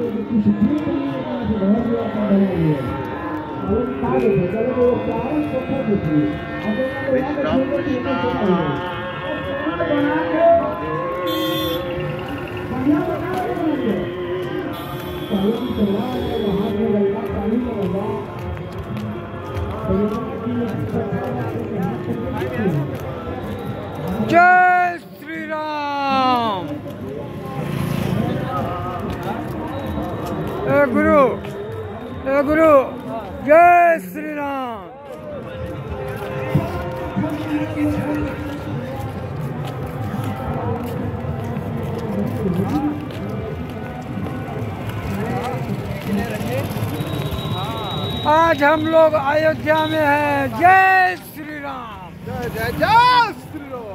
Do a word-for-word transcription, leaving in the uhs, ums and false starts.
जय श्री राम। ए गुरु, ए गुरु, जय श्री राम। आज हम लोग अयोध्या में हैं। जय श्री राम। जय जय जय श्री राम।